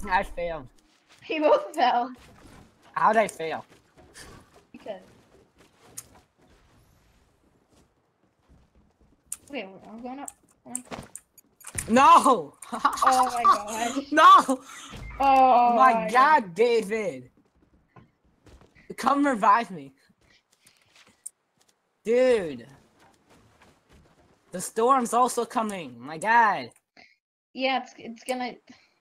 I failed. We both fell. How'd I fail? Because. Wait, I'm going up. No! Oh my gosh. No! Oh My God, David! Come revive me. Dude. The storm's also coming. My God. Yeah, it's gonna.